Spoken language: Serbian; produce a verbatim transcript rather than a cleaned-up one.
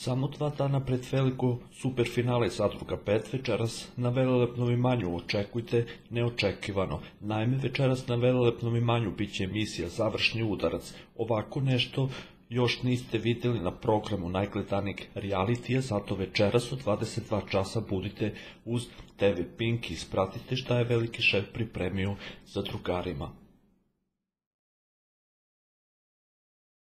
Samo dva dana pred veliko superfinale Zadruga pet večeras na Velelepnom imanju očekujte neočekivano. Naime, večeras na Velelepnom imanju bit će emisija Završni udarac. Ovako nešto još niste vidjeli na programu najgledanijeg realitija, zato večeras u dvadeset dva časa budite uz te ve Pink i ispratite šta je veliki šef pripremio za drugarima.